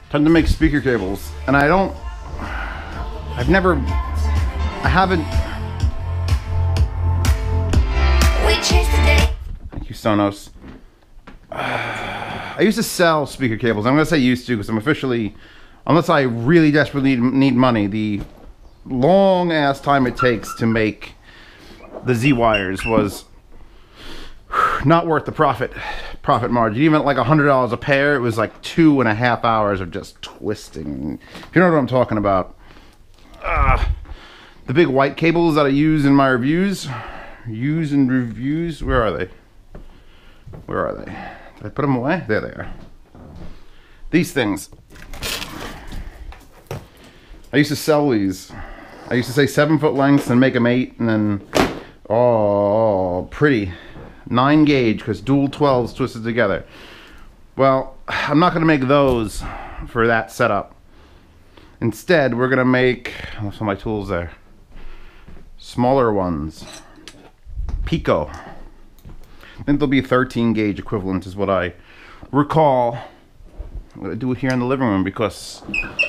Time to make speaker cables, and I haven't. Thank you, Sonos. I used to sell speaker cables. I'm gonna say used to because I'm officially, unless I really desperately need money, the long ass time it takes to make the Z wires was not worth the profit margin. Even at like $100 a pair, it was like 2.5 hours of just twisting. If you know what I'm talking about. The big white cables that I use in my reviews. Where are they? Where are they? Did I put them away? There they are. These things. I used to sell these. I used to say 7-foot lengths and make them 8, and then, oh, pretty. 9 gauge, because dual 12s twisted together. Well, I'm not going to make those for that setup. Instead, we're going to make, what's some of my tools there? Smaller ones. Pico. I think they'll be 13 gauge equivalent is what I recall. I'm going to do it here in the living room because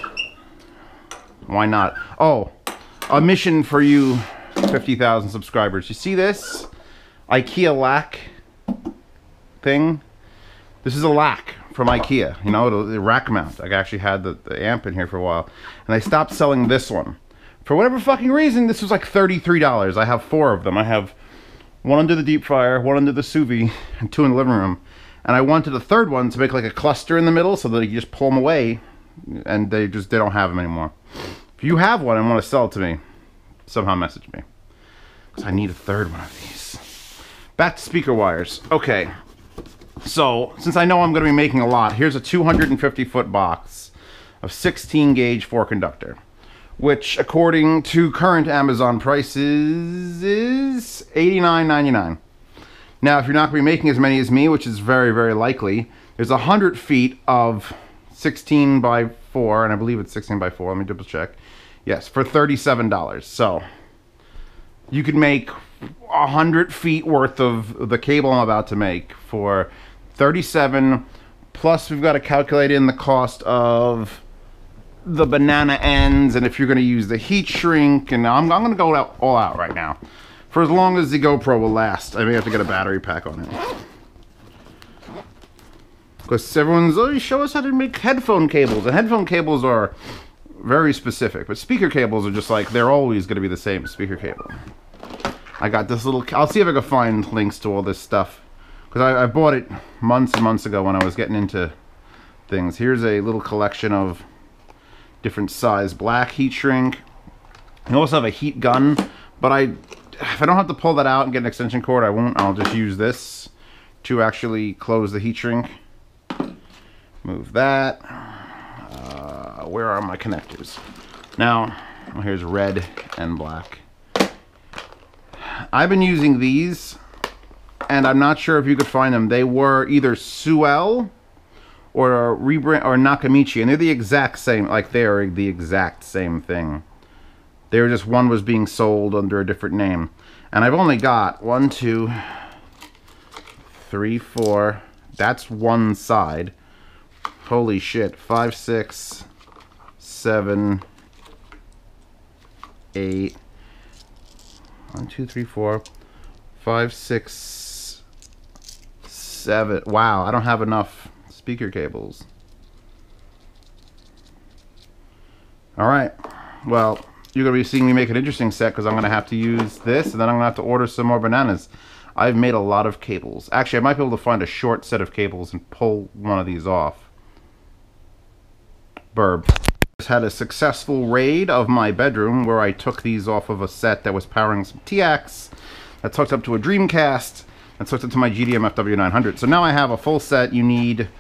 why not? Oh, a mission for you 50,000 subscribers. You see this IKEA lack thing? This is a lack from IKEA, you know, the rack mount. I actually had the amp in here for a while, and I stopped selling this one. For whatever fucking reason, this was like $33. I have 4 of them. I have one under the deep fryer, one under the sous vide, and 2 in the living room. And I wanted a third one to make like a cluster in the middle so that you just pull them away, and they don't have them anymore. If you have one and want to sell it to me, somehow message me, because I need a third one of these. Back to speaker wires. Okay, so since I know I'm going to be making a lot, here's a 250-foot box of 16 gauge 4 conductor, which according to current Amazon prices is $89.99. Now, if you're not going to be making as many as me, which is very, very likely, there's 100 feet of 16 by 4, and I believe it's 16 by 4. Let me double check. Yes, for $37. So you could make 100 feet worth of the cable I'm about to make for $37. Plus, we've got to calculate in the cost of the banana ends, and if you're going to use the heat shrink, and I'm going to go all out right now. For as long as the GoPro will last, I may have to get a battery pack on it. Because everyone's, oh, show us how to make headphone cables. And headphone cables are very specific, but speaker cables are just like, they're always going to be the same speaker cable. I got this little, I'll see if I can find links to all this stuff. Because I bought it months and months ago when I was getting into things. Here's a little collection of different size black heat shrink. I also have a heat gun, but if I don't have to pull that out and get an extension cord, I won't. I'll just use this to actually close the heat shrink. Move that. Where are my connectors? Now, well, here's red and black. I've been using these, and I'm not sure if you could find them. They were either Suel or Nakamichi, and they're the exact same. Like, they are the exact same thing. They were just, one was being sold under a different name. And I've only got 1, 2, 3, 4. That's one side. Holy shit. 5, 6, 7, 8. 1, 2, 3, 4, 5, 6, 7. Wow, I don't have enough speaker cables. Alright, well, you're going to be seeing me make an interesting set because I'm going to have to use this, and then I'm going to have to order some more bananas. I've made a lot of cables. Actually, I might be able to find a short set of cables and pull one of these off. Burb. Just had a successful raid of my bedroom where I took these off of a set that was powering some TX, that's hooked up to a Dreamcast, that's hooked up to my GDM FW900. So now I have a full set. You need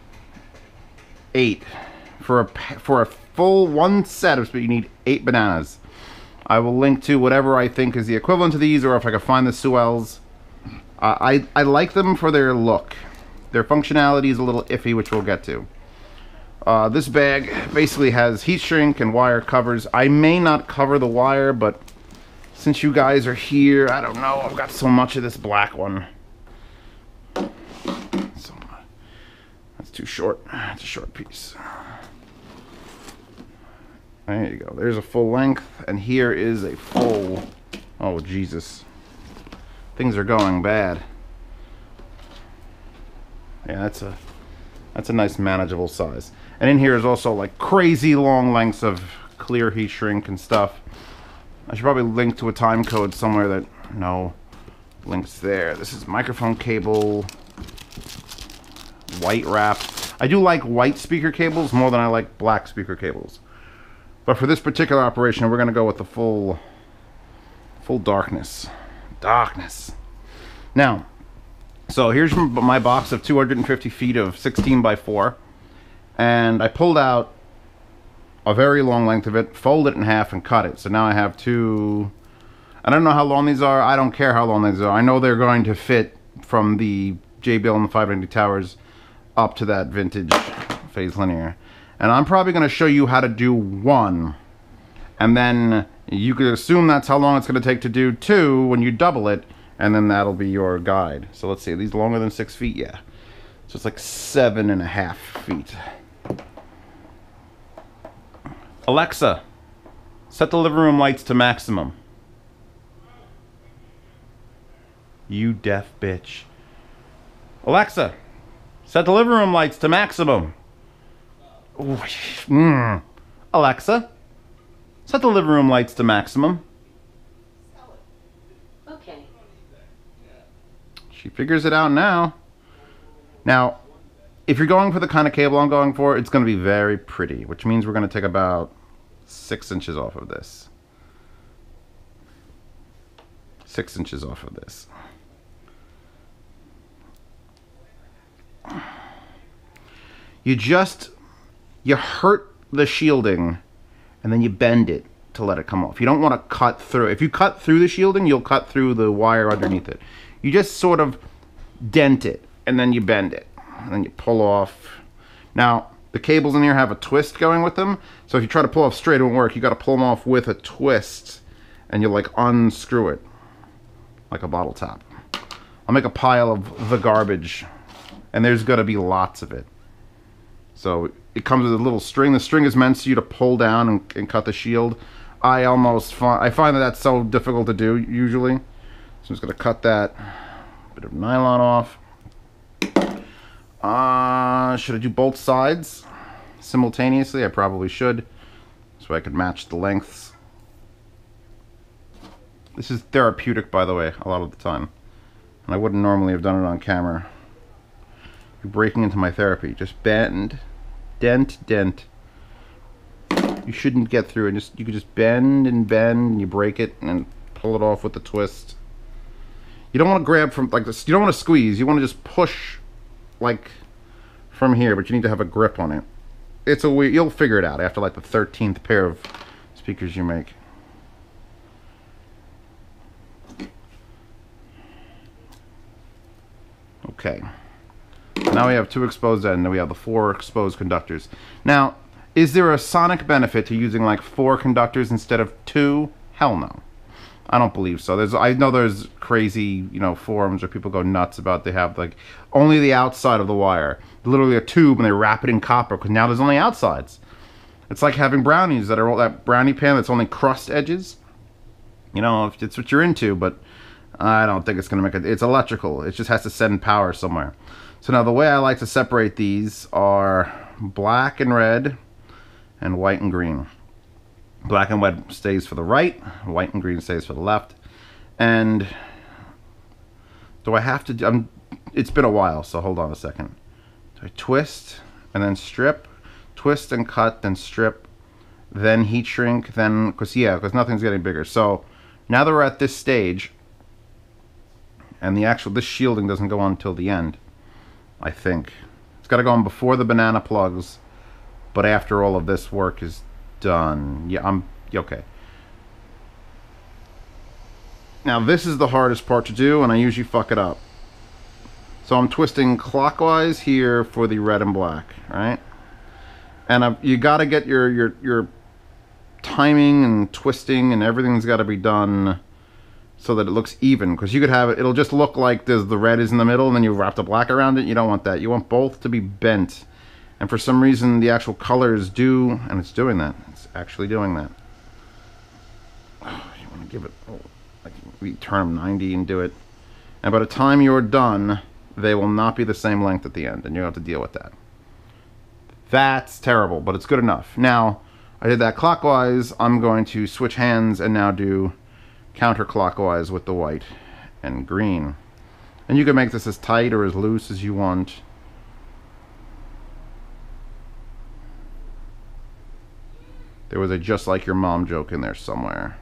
8. For a full one set of, you need 8 bananas. I will link to whatever I think is the equivalent to these, or if I can find the Suels. I like them for their look. Their functionality is a little iffy, which we'll get to. This bag basically has heat shrink and wire covers. I may not cover the wire, but since you guys are here, I don't know. I've got so much of this black one. So, that's too short. It's a short piece. There you go. There's a full length, and here is a full... Oh, Jesus. Things are going bad. Yeah, that's a nice manageable size. And in here is also like crazy long lengths of clear heat shrink and stuff. I should probably link to a time code somewhere that... No. Links there. This is microphone cable. White wrap. I do like white speaker cables more than I like black speaker cables. But for this particular operation, we're going to go with the full darkness. Darkness. Now, so here's my box of 250 feet of 16 by 4. And I pulled out a very long length of it, folded it in half, and cut it. So now I have two... I don't know how long these are. I don't care how long these are. I know they're going to fit from the JBL and the 590 towers up to that vintage phase linear. And I'm probably going to show you how to do one. And then you could assume that's how long it's going to take to do two when you double it. And then that'll be your guide. So let's see. Are these longer than 6 feet? Yeah. So it's like 7.5 feet. Alexa, set the living room lights to maximum. You deaf bitch. Alexa, set the living room lights to maximum. Alexa, set the living room lights to maximum. Okay. She figures it out now. Now, if you're going for the kind of cable I'm going for, it's going to be very pretty, which means we're going to take about 6 inches off of this. 6 inches off of this. You hurt the shielding and then you bend it to let it come off. You don't want to cut through. If you cut through the shielding, you'll cut through the wire underneath it. You just sort of dent it and then you bend it and then you pull off. Now, the cables in here have a twist going with them, so if you try to pull off straight, it won't work. You got to pull them off with a twist and you like unscrew it like a bottle top. I'll make a pile of the garbage, and there's going to be lots of it. So it comes with a little string. The string is meant for you to pull down and cut the shield. I find that that's so difficult to do usually. So I'm just going to cut that bit of nylon off. Should I do both sides simultaneously? I probably should, so I could match the lengths. This is therapeutic, by the way, a lot of the time. And I wouldn't normally have done it on camera. You're breaking into my therapy. Just bend, dent. You shouldn't get through it. You could just bend, and you break it and pull it off with the twist. You don't want to grab from like this. You don't want to squeeze. You want to just push, like from here. But you need to have a grip on it. It's a weird. You'll figure it out after like the 13th pair of speakers you make. Okay. Now we have 2 exposed ends, and we have the 4 exposed conductors. Now, is there a sonic benefit to using like 4 conductors instead of 2? Hell no. I don't believe so. I know there's crazy, forums where people go nuts about they have like only the outside of the wire. Literally a tube, and they wrap it in copper because now there's only outsides. It's like having brownies that are all that brownie pan that's only crust edges. If it's what you're into, but I don't think it's going to make it. It's electrical. It just has to send power somewhere. So now the way I like to separate these are black and red and white and green. Black and red stays for the right, white and green stays for the left. And do I have to, it's been a while, so hold on a second. Do I twist and then strip, twist and cut, then strip, then heat shrink, then, because nothing's getting bigger. So now that we're at this stage, and this shielding doesn't go on until the end, I think. It's got to go on before the banana plugs, but after all of this work is done. Yeah, okay. Now this is the hardest part to do, and I usually fuck it up. So I'm twisting clockwise here for the red and black, right? And you got to get your timing and twisting, and everything's got to be done so that it looks even, because you could have it'll just look like the red is in the middle and then you wrap the black around it. You don't want that. You want both to be bent, and for some reason the actual colors do, and it's doing that. actually doing that. Oh, you want to give it, like we turn them 90 and do it. And by the time you're done, they will not be the same length at the end, and you have to deal with that. That's terrible, but it's good enough. Now, I did that clockwise. I'm going to switch hands and now do counterclockwise with the white and green. And you can make this as tight or as loose as you want. There was a just like your mom joke in there somewhere.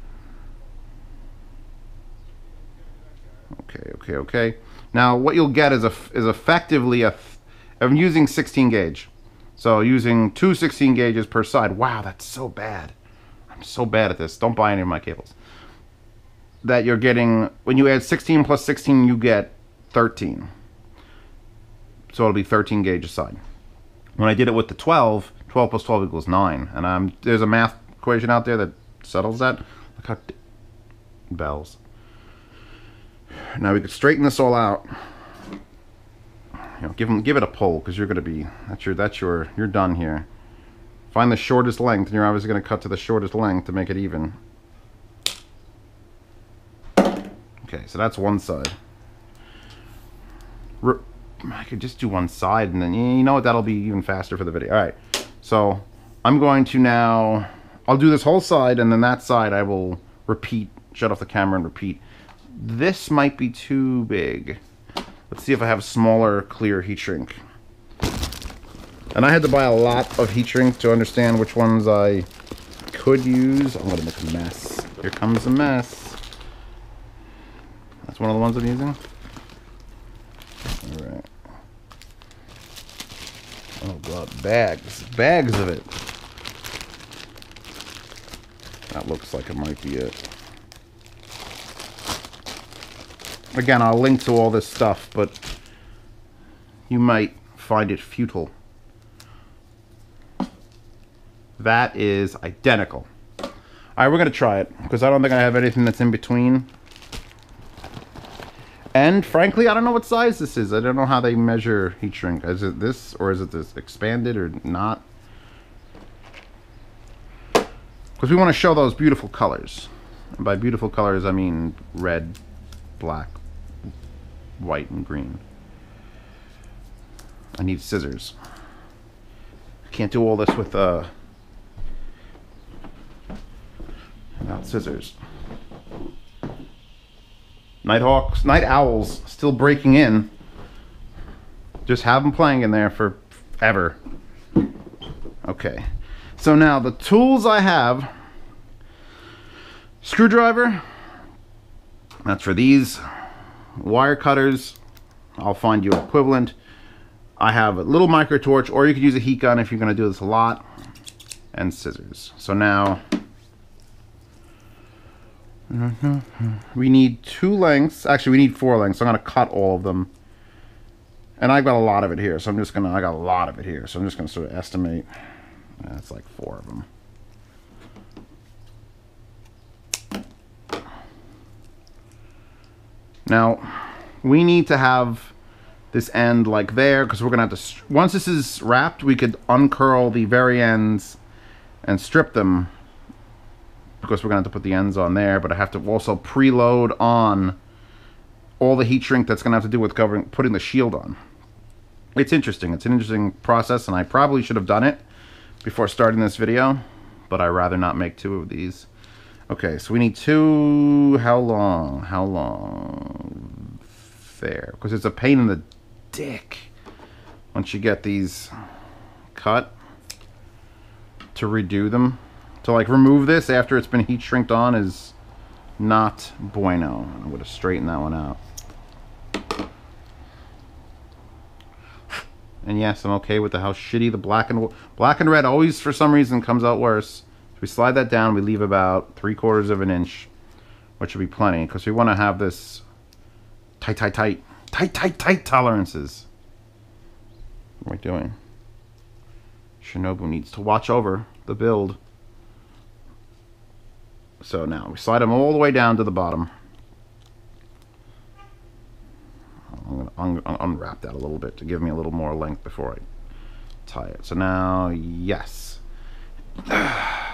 Okay. Now what you'll get is effectively I'm using 16 gauge. So using two 16 gauges per side. Wow, that's so bad. I'm so bad at this. Don't buy any of my cables. That you're getting, when you add 16 plus 16, you get 13. So it'll be 13 gauge a side. When I did it with the 12 plus 12 equals 9. And there's a math equation out there that settles that. Look how bells. Now we could straighten this all out. You know, give it a pull, because you're going to be, you're done here. Find the shortest length, and you're obviously going to cut to the shortest length to make it even. Okay, so that's one side. I could just do one side, and then, you know what, that'll be even faster for the video. Alright, so I'm going to now, I'll do this whole side, and then that side I will repeat, shut off the camera and repeat. This might be too big. Let's see if I have smaller, clear heat shrink. And I had to buy a lot of heat shrink to understand which ones I could use. I'm gonna make a mess. Here comes a mess. That's one of the ones I'm using. All right. Oh god, bags of it. That looks like it might be it. Again, I'll link to all this stuff, but you might find it futile. That is identical. Alright, we're going to try it, because I don't think I have anything that's in between. And frankly, I don't know what size this is. I don't know how they measure heat shrink. Is it this, or is it this expanded, or not? Because we want to show those beautiful colors. And by beautiful colors, I mean red, black, white, and green. I need scissors. Can't do all this with without scissors. Nighthawks, night owls, still breaking in. Just have them playing in there forever. Okay, so now the tools I have: screwdriver. That's for these. Wire cutters, I'll find you equivalent. I have a little micro torch, or you could use a heat gun if you're going to do this a lot, and scissors. So now we need 2 lengths. Actually, we need 4 lengths. So I'm going to cut all of them, and I've got a lot of it here. So I'm just gonna, I got a lot of it here. So I'm just going to sort of estimate. That's like 4 of them. Now, we need to have this end like there, because we're going to have to, once this is wrapped, we could uncurl the very ends and strip them, because we're going to have to put the ends on there, but I have to also preload on all the heat shrink that's going to have to do with putting the shield on. It's interesting. It's an interesting process, and I probably should have done it before starting this video, but I'd rather not make 2 of these. Okay, so we need 2, how long? There, because it's a pain in the dick once you get these cut to redo them. To like remove this after it's been heat shrinked on is not bueno. I'm going to straighten that one out. And yes, I'm okay with how shitty the black and red always for some reason comes out worse. So we slide that down, we leave about 3/4 of an inch, which would be plenty, because we want to have this tight tolerances. What am I doing? Shinobu needs to watch over the build. So now we slide them all the way down to the bottom. I'm going to unwrap that a little bit to give me a little more length before I tie it. So now, yes.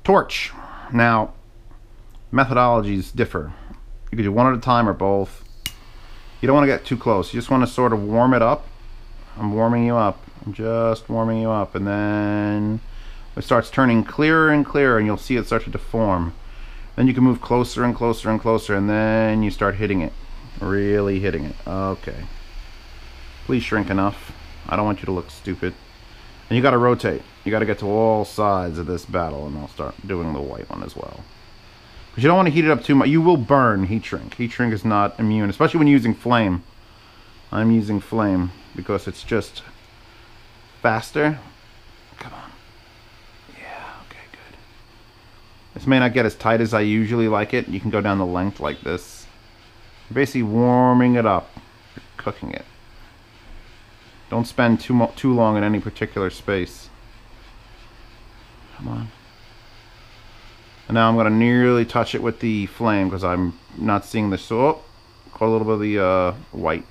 Torch. Now, methodologies differ. You can do one at a time or both. You don't want to get too close. You just want to sort of warm it up. I'm warming you up. I'm just warming you up. And then it starts turning clearer and clearer, and you'll see it start to deform. Then you can move closer and closer and closer, and then you start hitting it. Really hitting it. Okay. Please shrink enough. I don't want you to look stupid. And you got to rotate. You got to get to all sides of this battle, and I'll start doing the white one as well. Because you don't want to heat it up too much. You will burn heat shrink. Heat shrink is not immune, especially when using flame. I'm using flame because it's just faster. Come on. Yeah, okay, good. This may not get as tight as I usually like it. You can go down the length like this. You're basically warming it up. You're cooking it. Don't spend too long in any particular space. Come on. And now I'm going to nearly touch it with the flame because I'm not seeing the caught a little bit of the white.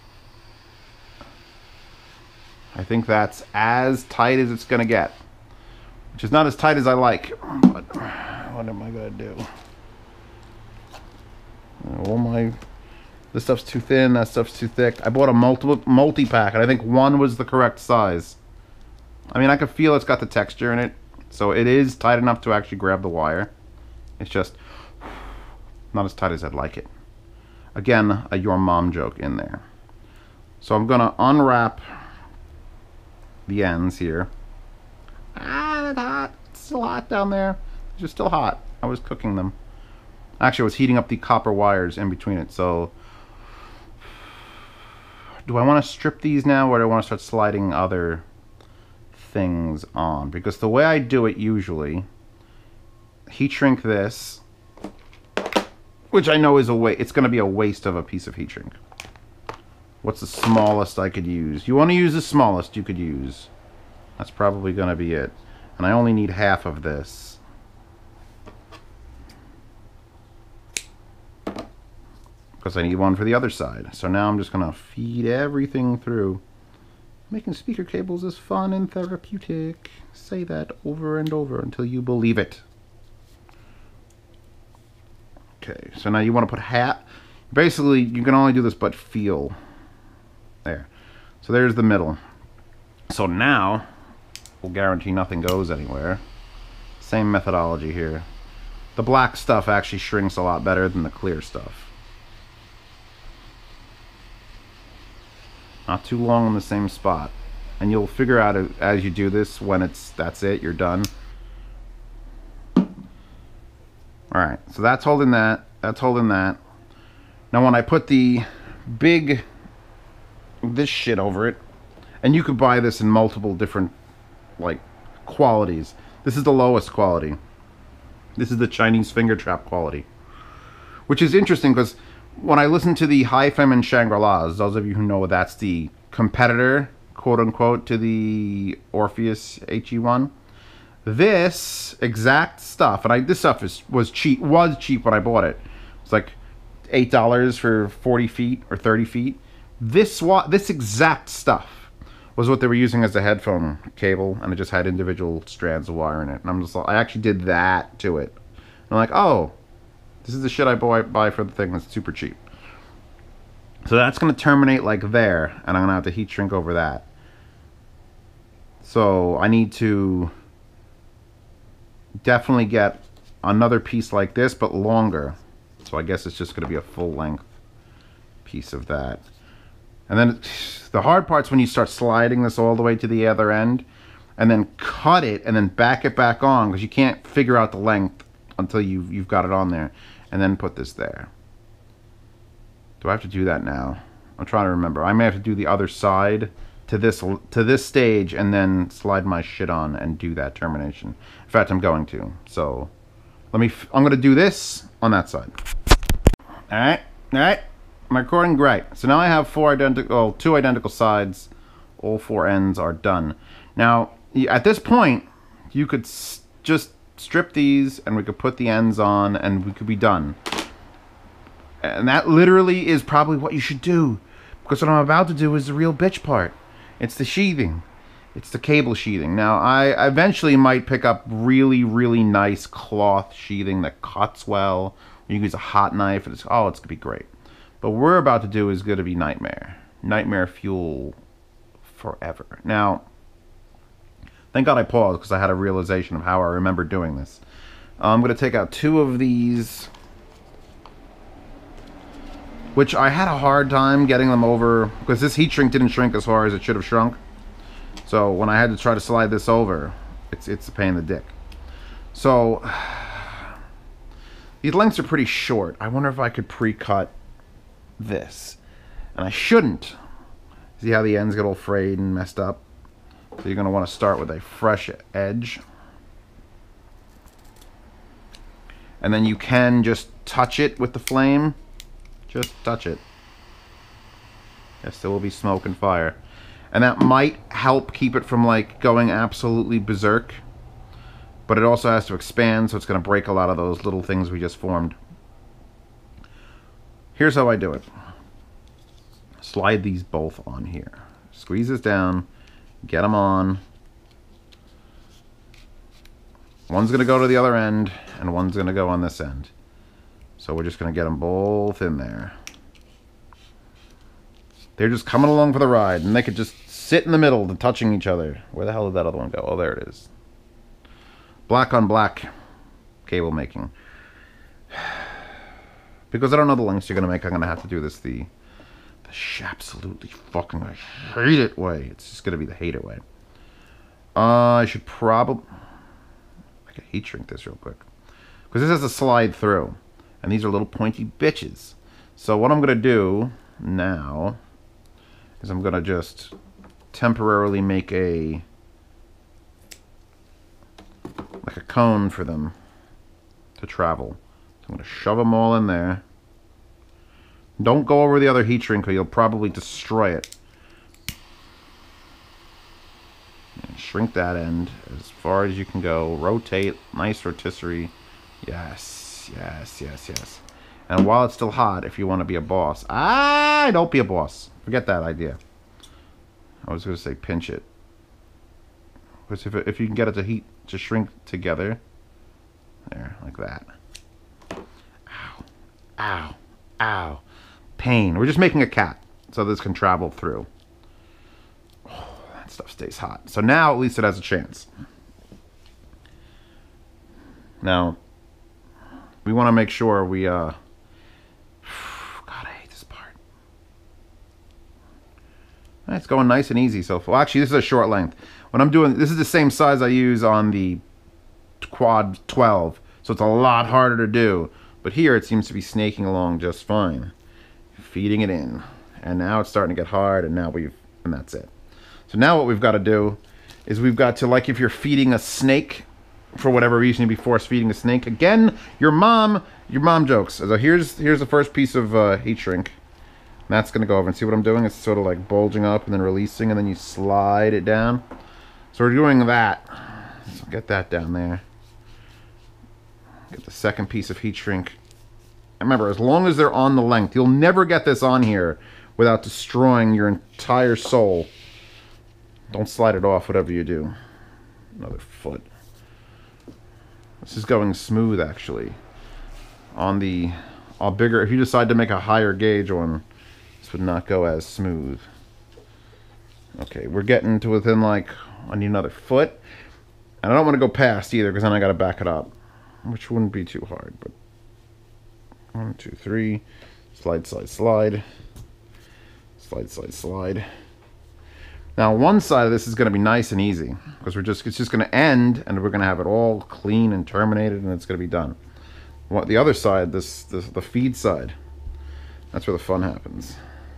I think that's as tight as it's going to get, which is not as tight as I like. But what am I going to do? This stuff's too thin. That stuff's too thick. I bought a multi-pack, and I think one was the correct size. I mean, I can feel it's got the texture in it. So it is tight enough to actually grab the wire. It's just not as tight as I'd like it. Again, a your mom joke in there. So I'm going to unwrap the ends here. Ah, it's hot. It's still hot down there. It's just still hot. I was cooking them. Actually, I was heating up the copper wires in between it. So do I want to strip these now, or do I want to start sliding other things on? Because the way I do it usually, heat shrink this, which I know is it's going to be a waste of a piece of heat shrink. What's the smallest I could use? You want to use the smallest you could use. That's probably going to be it. And I only need half of this. Because I need one for the other side. So now I'm just going to feed everything through. Making speaker cables is fun and therapeutic. Say that over and over until you believe it. Okay, so now you want to put half. Basically, you can only do this but feel. There. So there's the middle. So now, we'll guarantee nothing goes anywhere. Same methodology here. The black stuff actually shrinks a lot better than the clear stuff. Not too long on the same spot. And you'll figure out as you do this when that's it, you're done. Alright, so that's holding that. That's holding that. Now when I put the this shit over it, and you could buy this in multiple different like qualities. This is the lowest quality. This is the Chinese finger trap quality. Which is interesting because when I listen to the Hi-Fem and Shangri-Las, those of you who know that's the competitor, quote unquote, to the Orpheus HE1, this exact stuff, and this stuff was cheap when I bought it. It's like $8 for 40 feet or 30 feet. This exact stuff was what they were using as a headphone cable, and it just had individual strands of wire in it. And I actually did that to it. And I'm like, oh, this is the shit I buy for the thing that's super cheap. So that's going to terminate like there, and I'm going to have to heat shrink over that. So I need to definitely get another piece like this, but longer. So I guess it's just going to be a full length piece of that. And then the hard part's when you start sliding this all the way to the other end, and then cut it, and then back it back on, because you can't figure out the length until you've got it on there. And then put this there. Do I have to do that now? I'm trying to remember. I may have to do the other side to this stage and then slide my shit on and do that termination. In fact, I'm going to. So I'm going to do this on that side. All right. I'm recording great. So now I have two identical sides. All four ends are done. Now, at this point, you could just strip these and we could put the ends on and we could be done. And that literally is probably what you should do, because what I'm about to do is the real bitch part. It's the sheathing. It's the cable sheathing. Now, I eventually might pick up really, really nice cloth sheathing that cuts well. You can use a hot knife. It's going to be great. But what we're about to do is going to be nightmare. Nightmare fuel forever. Now, thank God I paused because I had a realization of how I remember doing this. I'm going to take out 2 of these, which I had a hard time getting them over because this heat shrink didn't shrink as far as it should have shrunk. So when I had to try to slide this over, it's a pain in the dick. So these lengths are pretty short. I wonder if I could pre-cut this. And I shouldn't. See how the ends get all frayed and messed up? So you're going to want to start with a fresh edge. And then you can just touch it with the flame. Just touch it. Yes, there will be smoke and fire. And that might help keep it from like going absolutely berserk. But it also has to expand, so it's going to break a lot of those little things we just formed. Here's how I do it. Slide these both on here. Squeeze this down. Get them on. One's going to go to the other end, and one's going to go on this end. So we're just going to get them both in there. They're just coming along for the ride, and they could just sit in the middle, touching each other. Where the hell did that other one go? Oh, there it is. Black on black cable making. Because I don't know the lengths you're going to make, I'm going to have to do this the absolutely fucking I hate it way. It's just going to be the hate it way. I should probably... I could heat shrink this real quick. Because this has to slide through. And these are little pointy bitches. So what I'm going to do now is I'm going to just temporarily make a cone for them to travel. So I'm going to shove them all in there. Don't go over the other heat shrink or you'll probably destroy it. And shrink that end as far as you can go. Rotate. Nice rotisserie. Yes, yes, yes, yes. And while it's still hot, if you want to be a boss. Don't be a boss. Forget that idea. I was going to say pinch it. Because if you can get it to shrink together. There, like that. Ow. Ow. Ow. Pain. We're just making a cat so this can travel through. Oh, that stuff stays hot. So now at least it has a chance. Now, we want to make sure we... God, I hate this part. It's going nice and easy so far. Well, actually, this is a short length. When I'm doing... This is the same size I use on the Quad 12. So it's a lot harder to do. But here it seems to be snaking along just fine. Feeding it in. And now it's starting to get hard, and that's it. So now what we've got to do is we've got to, like if you're feeding a snake, for whatever reason you'd be force feeding a snake. Again, your mom jokes. So here's the first piece of heat shrink. And that's going to go over, and see what I'm doing? It's sort of like bulging up and then releasing, and then you slide it down. So we're doing that. So get that down there. Get the second piece of heat shrink. And remember, as long as they're on the length, you'll never get this on here without destroying your entire soul. Don't slide it off, whatever you do. Another foot. This is going smooth, actually. On the bigger, if you decide to make a higher gauge one, this would not go as smooth. Okay, we're getting to within, like, I need another foot. And I don't want to go past either, because then I got to back it up. Which wouldn't be too hard, but 1, 2, 3, slide, slide, slide, slide, slide, slide. Now one side of this is going to be nice and easy because it's just going to end, and we're going to have it all clean and terminated, and it's going to be done. What the other side, the feed side, that's where the fun happens.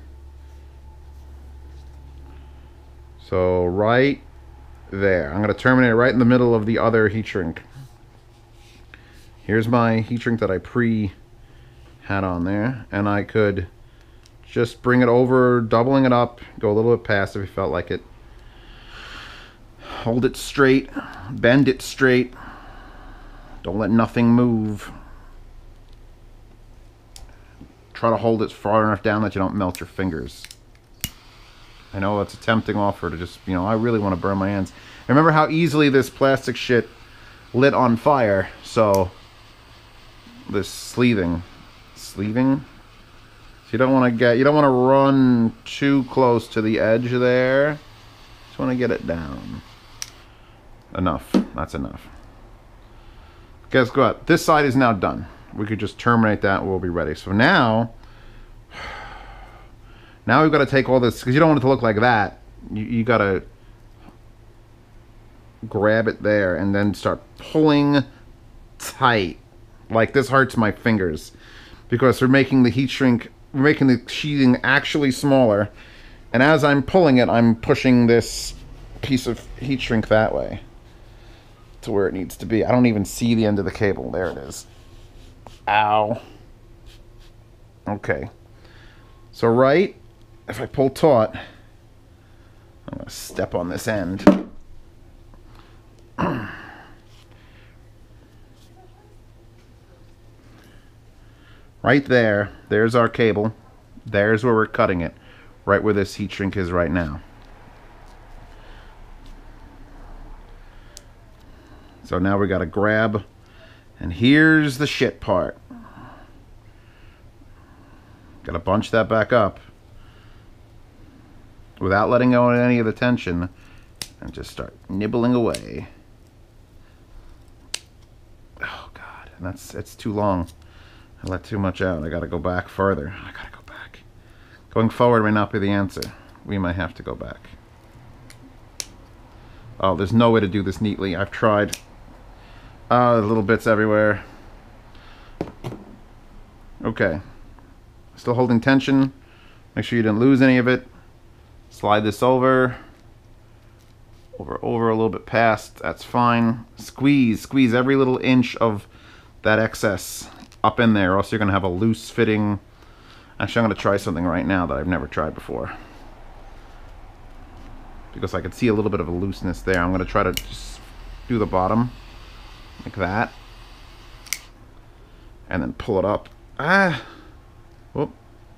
So right there, I'm going to terminate it right in the middle of the other heat shrink. Here's my heat shrink that I had on there, and I could just bring it over, doubling it up, go a little bit past if you felt like it. Hold it straight, bend it straight. Don't let nothing move. Try to hold it far enough down that you don't melt your fingers. I know it's a tempting offer to just, you know, I really want to burn my hands. And remember how easily this plastic shit lit on fire, so this sleeving. So you don't want to run too close to the edge there. Just want to get it down. Enough. That's enough. Guess what? This side is now done. We could just terminate that and we'll be ready. So now we've got to take all this, because you don't want it to look like that. You got to grab it there and then start pulling tight. Like, this hurts my fingers because we're making the heat shrink, we're making the sheathing actually smaller. And as I'm pulling it, I'm pushing this piece of heat shrink that way to where it needs to be. I don't even see the end of the cable. There it is. Ow. Okay. So right, if I pull taut, I'm going to step on this end. Right there, there's our cable. There's where we're cutting it. Right where this heat shrink is right now. So now we got to grab, and here's the shit part. Got to bunch that back up without letting go of any of the tension and just start nibbling away. Oh God, and it's too long. I let too much out. I got to go back further. I got to go back. Going forward may not be the answer. We might have to go back. Oh, there's no way to do this neatly. I've tried. Little bits everywhere. Okay. Still holding tension. Make sure you didn't lose any of it. Slide this over. Over a little bit past. That's fine. Squeeze every little inch of that excess up in there, or else you're going to have a loose fitting. Actually, I'm going to try something right now that I've never tried before. Because I can see a little bit of a looseness there. I'm going to try to just do the bottom. Like that. And then pull it up. Whoop.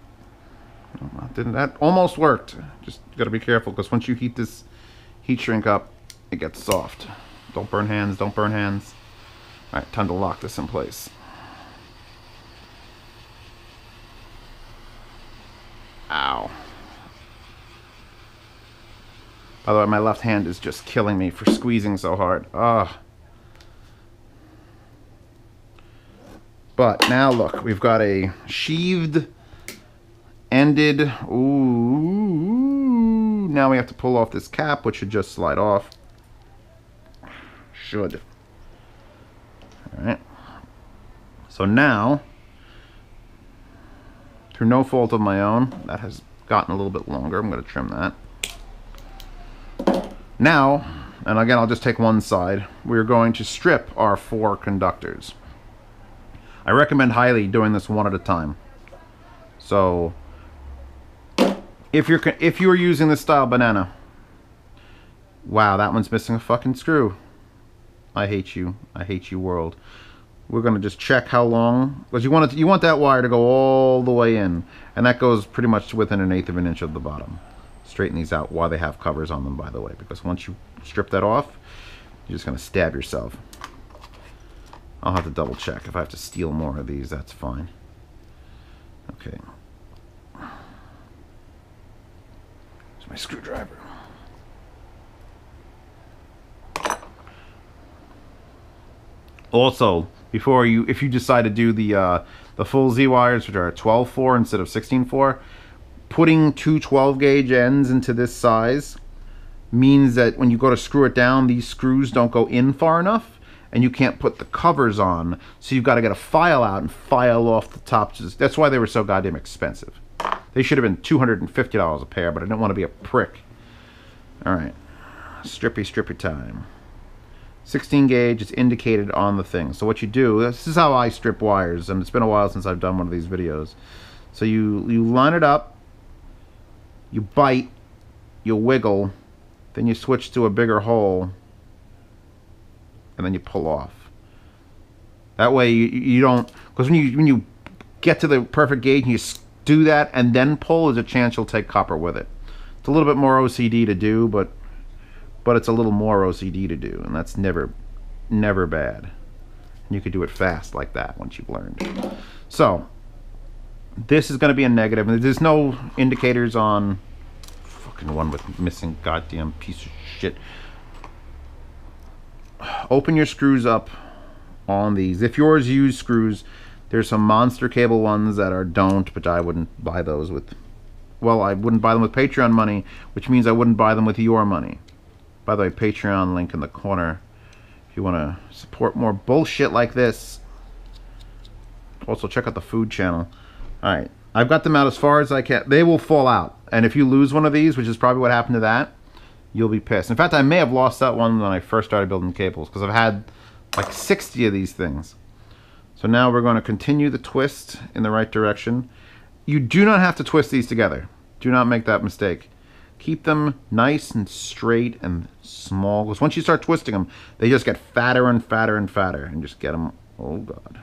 That almost worked. Just got to be careful, because once you heat this heat shrink up, it gets soft. Don't burn hands, don't burn hands. Alright, time to lock this in place. Ow. By the way, my left hand is just killing me for squeezing so hard. Ugh. But now look, we've got a sheathed, ended. Ooh. Now we have to pull off this cap, which should just slide off. Should. Alright. So now, through no fault of my own, that has gotten a little bit longer. I'm going to trim that. Now, and again, I'll just take one side. We're going to strip our 4 conductors. I recommend highly doing this one at a time. So, if you're using this style banana, wow, that one's missing a fucking screw. I hate you. I hate you, world. We're gonna just check how long, because you want that wire to go all the way in, and that goes pretty much to within 1/8 of an inch of the bottom. Straighten these out while they have covers on them, by the way, because once you strip that off, you're just gonna stab yourself. I'll have to double check. If I have to steal more of these, that's fine. Okay. Here's my screwdriver. Also, if you decide to do the full Z wires, which are 12/4 instead of 16/4, putting 2 12-gauge ends into this size means that when you go to screw it down, these screws don't go in far enough, and you can't put the covers on, so you've got to get a file out and file off the tops. That's why they were so goddamn expensive. They should have been $250 a pair, but I didn't want to be a prick. Alright, strippy time. 16 gauge is indicated on the thing. So what you do, this is how I strip wires, and it's been a while since I've done one of these videos. So you line it up, you bite, you wiggle, then you switch to a bigger hole, and then you pull off. That way you don't, because when you get to the perfect gauge and you do that and then pull, there's a chance you'll take copper with it. It's a little bit more OCD to do, but it's a little more OCD to do, and that's never bad. And you could do it fast like that once you've learned. So this is going to be a negative, and there's no indicators on fucking one with missing goddamn piece of shit. Open your screws up on these. If yours use screws, there's some monster cable ones that are don't, but I wouldn't buy those with, well, I wouldn't buy them with Patreon money, which means I wouldn't buy them with your money. By the way, Patreon link in the corner if you want to support more bullshit like this. Also, check out the food channel. Alright, I've got them out as far as I can. They will fall out. And if you lose one of these, which is probably what happened to that, you'll be pissed. In fact, I may have lost that one when I first started building cables, because I've had like 60 of these things. So now we're going to continue the twist in the right direction. You do not have to twist these together. Do not make that mistake. Keep them nice and straight and small, because once you start twisting them, they just get fatter and fatter and fatter, and just get them, oh god.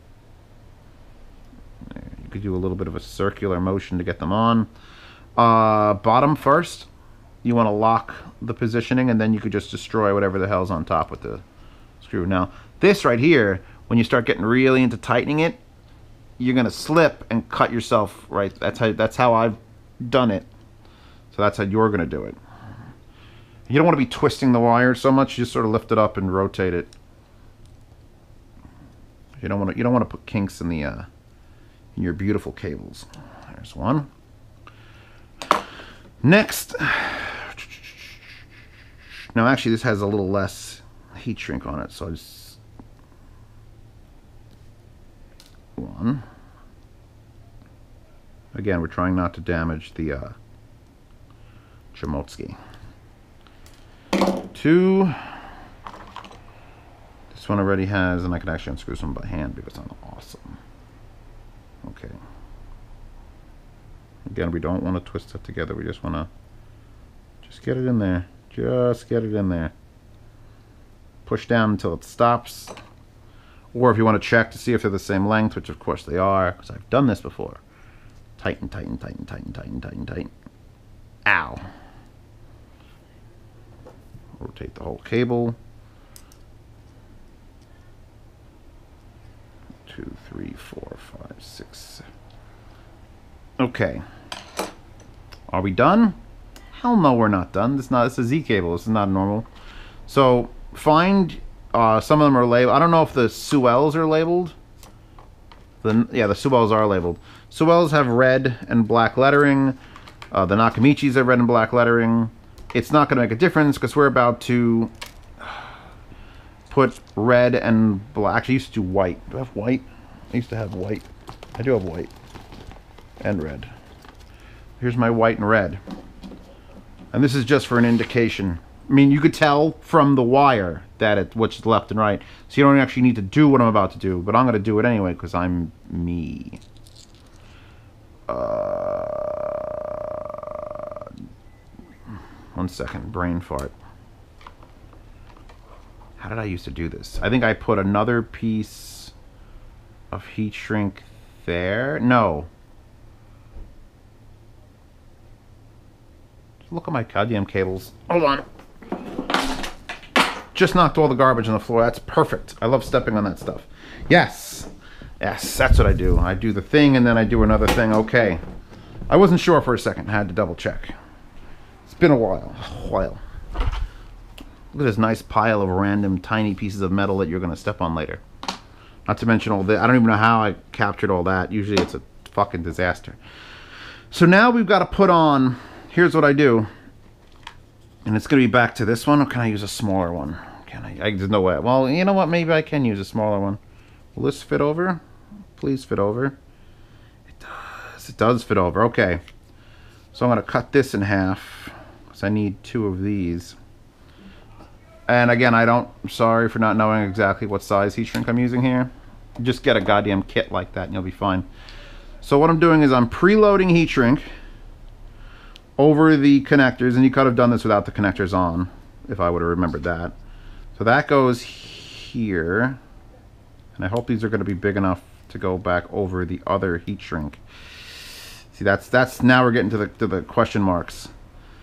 There, you could do a little bit of a circular motion to get them on. Bottom first, you want to lock the positioning, and then you could just destroy whatever the hell's on top with the screw. Now, this right here, when you start getting really into tightening it, you're gonna slip and cut yourself, right? That's how I've done it. So that's how you're gonna do it. You don't want to be twisting the wire so much. You just sort of lift it up and rotate it. You don't want to put kinks in the in your beautiful cables. There's one. Next, now actually this has a little less heat shrink on it, so I just one. Again, we're trying not to damage the Chomotski. 2. This one already has, and I can actually unscrew some by hand because I'm awesome. Okay. Again, we don't want to twist it together. We just want to just get it in there. Just get it in there. Push down until it stops. Or if you want to check to see if they're the same length, which of course they are, because I've done this before. Tighten, tighten, tighten, tighten, tighten, tighten, tighten. Ow. Rotate the whole cable. 2, 3, 4, 5, 6, 7. Okay. Are we done? Hell no, we're not done. This is a Z cable. This is not normal. So find some of them are labeled. I don't know if the Sewells are labeled. Yeah, the Sewells are labeled. Sewells have red and black lettering. The Nakamichis have red and black lettering. It's not going to make a difference because we're about to put red and black. Actually, I used to do white. Do I have white? I used to have white. I do have white and red. Here's my white and red. And this is just for an indication. I mean, you could tell from the wire that which is left and right. So you don't actually need to do what I'm about to do, but I'm going to do it anyway because I'm me. 1 second, brain fart. How did I used to do this? I think I put another piece of heat shrink there. No. Look at my goddamn cables. Hold on. Just knocked all the garbage on the floor. That's perfect. I love stepping on that stuff. Yes. Yes, that's what I do. I do the thing and then I do another thing. Okay. I wasn't sure for a second. I had to double check. It's been a while. Look at this nice pile of random tiny pieces of metal that you're going to step on later. Not to mention all that. I don't even know how I captured all that. Usually it's a fucking disaster. So now we've got to put on... Here's what I do. And it's going to be back to this one. Or can I use a smaller one? Can I? There's no way. Well, you know what? Maybe I can use a smaller one. Will this fit over? Please fit over. It does. It does fit over. Okay. So I'm going to cut this in half. Because I need 2 of these. And again, I'm sorry for not knowing exactly what size heat shrink I'm using here. Just get a goddamn kit like that and you'll be fine. So what I'm doing is I'm preloading heat shrink over the connectors, and you could have done this without the connectors on if I would have remembered that. So that goes here, and I hope these are going to be big enough to go back over the other heat shrink. See, that's now we're getting to the question marks.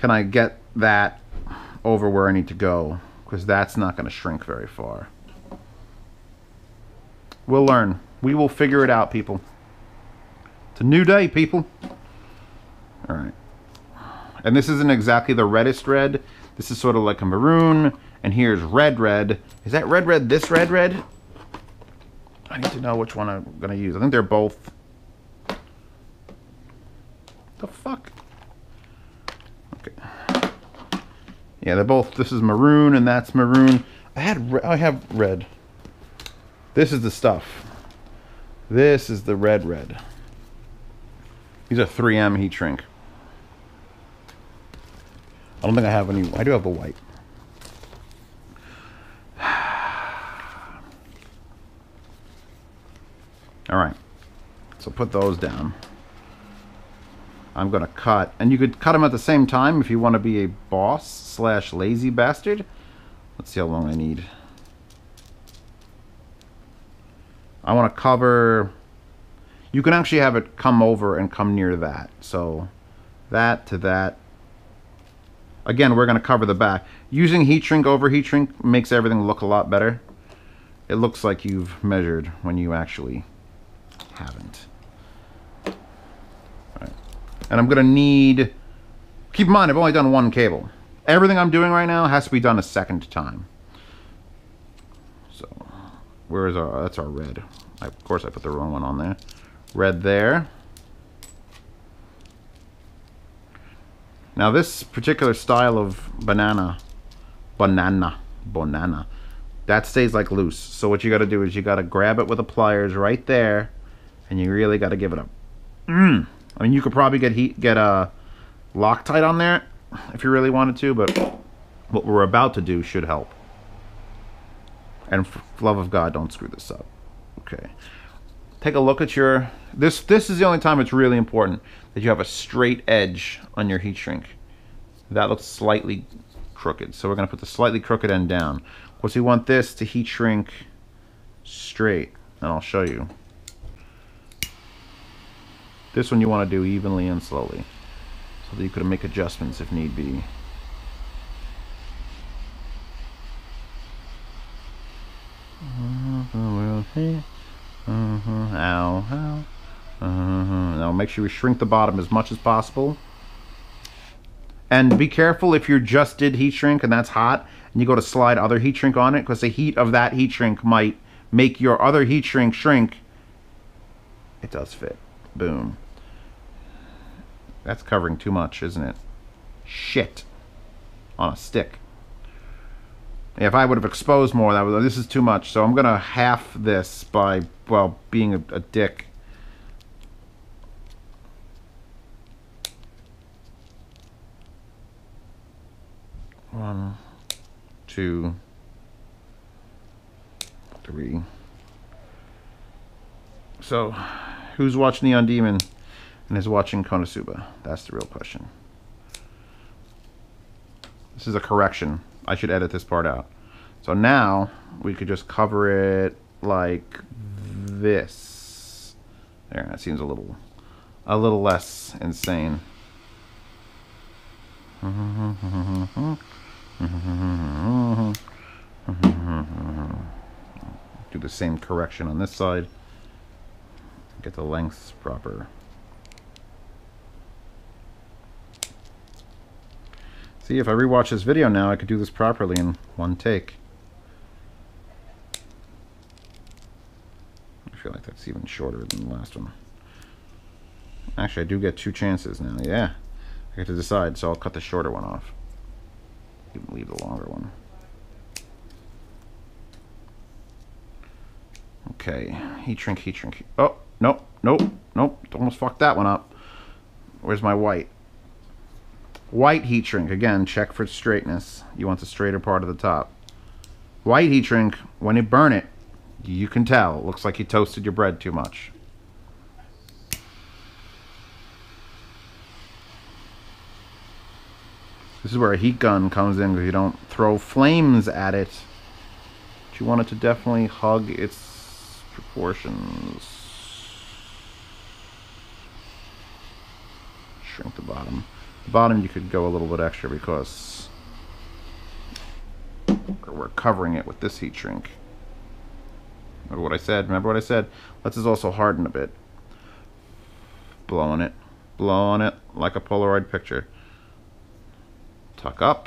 can I get that over where I need to go, because that's not going to shrink very far. We'll learn. We will figure it out, people. It's a new day, people. All right. And this isn't exactly the reddest red. This is sort of like a maroon. And here's red red. Is that red red this red red? I need to know which one I'm going to use. I think they're both. The fuck? Okay. Yeah, they're both. This is maroon and that's maroon. I have red. This is the stuff. This is the red red. These are 3M heat shrink. I don't think I have any. I do have the white. All right. So put those down. I'm going to cut. And you could cut them at the same time if you want to be a boss slash lazy bastard. Let's see how long I need. I want to cover. You can actually have it come over and come near that. So that to that. Again, we're going to cover the back. Using heat shrink over heat shrink makes everything look a lot better. It looks like you've measured when you actually haven't. All right. And I'm going to need... Keep in mind, I've only done one cable. Everything I'm doing right now has to be done a second time. So, where is our... That's our red. Of course, I put the wrong one on there. Red there. Now this particular style of banana, that stays like loose. So what you got to do is you got to grab it with the pliers right there, and you really got to give it a. I mean, you could probably get a Loctite on there if you really wanted to, but what we're about to do should help. And for the love of God, don't screw this up. Okay. Take a look at your. This is the only time it's really important that you have a straight edge on your heat shrink. That looks slightly crooked, so we're going to put the slightly crooked end down. Of course, we want this to heat shrink straight, and I'll show you. This one you want to do evenly and slowly, so that you can make adjustments if need be. Ow, ow. Now make sure you shrink the bottom as much as possible. And be careful if you just did heat shrink and that's hot, and you go to slide other heat shrink on it, because the heat of that heat shrink might make your other heat shrink shrink. It does fit. Boom. That's covering too much, isn't it? Shit. On a stick. If I would have exposed more, this is too much. So I'm gonna half this by, well, being a dick. One, two, three. So, who's watching Neon Demon and is watching Konosuba? That's the real question. This is a correction. I should edit this part out. So now we could just cover it like this. There, that seems a little less insane. Do the same correction on this side. Get the lengths proper. See, if I rewatch this video now, I could do this properly in one take. I feel like that's even shorter than the last one. Actually, I do get 2 chances now. Yeah. I get to decide, so I'll cut the shorter one off. You can leave the longer one. Okay. Heat shrink, heat shrink. Oh, nope, nope, nope. Almost fucked that one up. Where's my white? White heat shrink. Again, check for straightness. You want the straighter part of the top. White heat shrink, when you burn it, you can tell. It looks like you toasted your bread too much. This is where a heat gun comes in, because you don't throw flames at it. But you want it to definitely hug its proportions. Shrink the bottom. The bottom you could go a little bit extra because we're covering it with this heat shrink. Remember what I said? Remember what I said? Let's just also harden a bit. Blowing it like a Polaroid picture. Tuck up.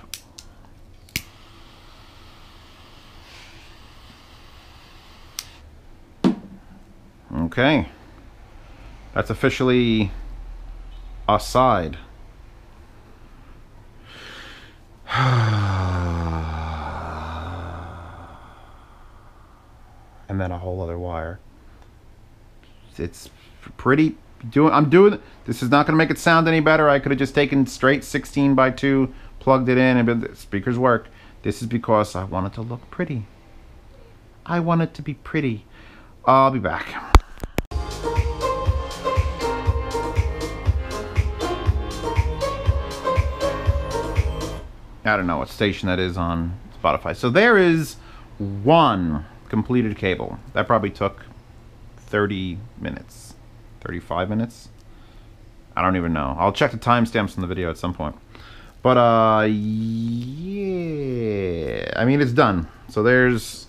Okay. That's officially a side. And then a whole other wire. It's pretty. I'm doing. This is not going to make it sound any better. I could have just taken straight 16x2, plugged it in, and the speakers work. This is because I want it to look pretty. I want it to be pretty. I'll be back. I don't know what station that is on Spotify. So there is one completed cable. That probably took 30 minutes. 35 minutes? I don't even know. I'll check the timestamps on the video at some point. But, yeah. I mean, it's done. So there's...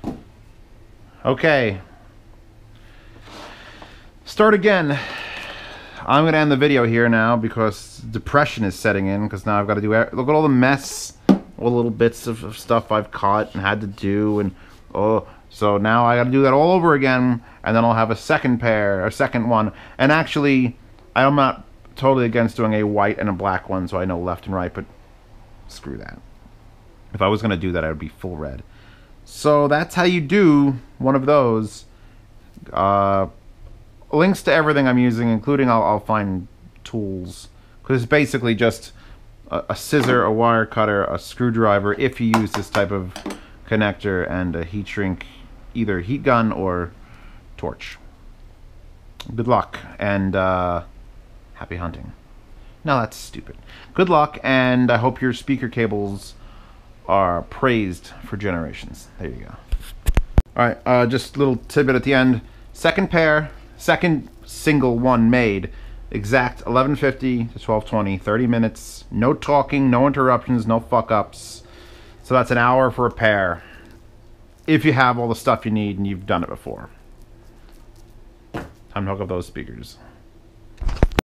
Okay. Start again. I'm going to end the video here now because depression is setting in. Because now I've got to do... Look at all the mess. All the little bits of stuff I've caught and had to do. And, oh... So now I got to do that all over again, and then I'll have a second one. And actually, I'm not totally against doing a white and a black one, so I know left and right, but screw that. If I was going to do that, I would be full red. So that's how you do one of those. Links to everything I'm using, including I'll find tools. Because it's basically just a scissor, a wire cutter, a screwdriver, if you use this type of connector, and a heat shrink, either heat gun or torch. Good luck, and happy hunting. No, that's stupid. Good luck, and I hope your speaker cables are praised for generations. There you go. Alright, just a little tidbit at the end. Second single one made. Exact 11:50 to 12:20, 30 minutes. No talking, no interruptions, no fuck-ups. So that's an hour for a pair. If you have all the stuff you need and you've done it before. Time to hook up those speakers.